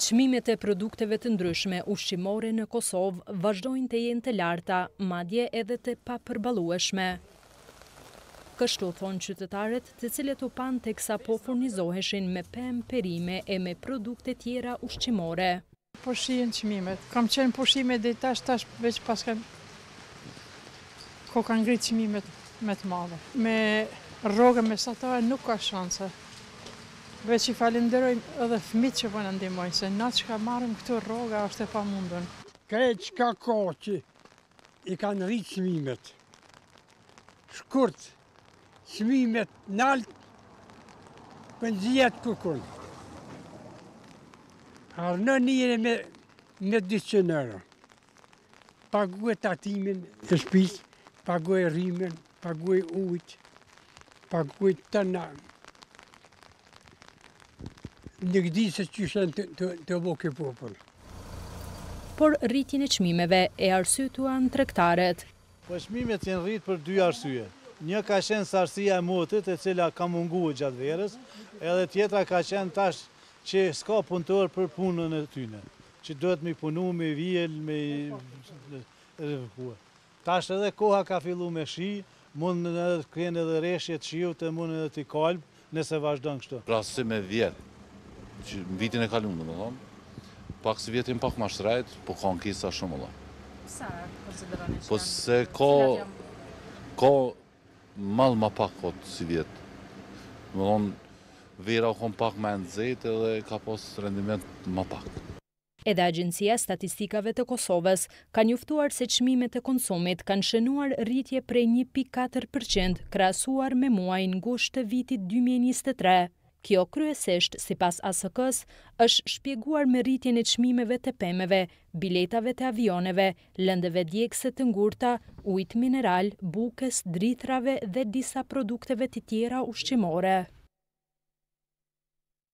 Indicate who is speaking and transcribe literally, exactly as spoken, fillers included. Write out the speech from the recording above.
Speaker 1: Çmimet e produkteve të ndryshme ushqimore në Kosovë vazhdojnë të jenë të larta, madje edhe të papërballueshme. Kështu thonë qytetarët, të cilët u panë teksa po furnizoheshin me pemë, perime e me produkte tjera ushqimore.
Speaker 2: Po shihen çmimet. Kam qenë pushime deri tash, tash veç pas kanë ko kanë ngritë çmimet me të madhe. Me rrogën mesatare nuk ka shanse. Veç i falenderojmë edhe fëmijët që po na ndihmojnë, se na çka marrim këtu rroga është e pamundun.
Speaker 3: Krejt çka ka që i kanë rritë çmimet. Shkurt, çmimet nalt, pëndzijat kukun. Arnë njëre me, me dyqin euro. Paguaj tatimin të shtëpisë, paguaj rrymen, paguaj ujtë, paguaj të na. Nuk di se që shenë të, të, të voke popull.
Speaker 1: Por rritjen e çmimeve e arsyetuan tregtarët.
Speaker 4: Po çmimet janë rritë për dy arsye. Një ka qenë sarsia e motit, e cila ka munguar gjatë verës, edhe tjetra ka qenë tash që s'ka punëtor për punën e tyne, që duhet me punu, me vjel, me rëvëkuar. Tash edhe koha ka fillu me shi, mund edhe të krenë edhe reshje të shiut e mund edhe të kalb, nëse vazhdon kështu.
Speaker 5: Pra si me vjet, që në vitin e kalun, dhe më thonë, pak si vjetin pak ma shtrajt, po ka në kisa shumë Allah.
Speaker 1: Sa konsideroni që
Speaker 5: Po se ka, ka mal ma pak kot si vjet. Dhe më thonë, vera u kon pak me nëzit edhe ka pas rendiment ma pak.
Speaker 1: Edhe Agjencia e Statistikave të Kosovës ka njoftuar se çmimet e konsumit kanë shënuar rritje prej një pikë katër përqind krahasuar me muajin gusht të vitit dy mijë e njëzet e tre. Kjo kryesisht, sipas A S K-s, është shpjeguar me rritjen e çmimeve të pemëve, biletave të avioneve, lëndëve djegëse të ngurta, ujit mineral, bukës, drithrave dhe disa produkteve të tjera ushqimore.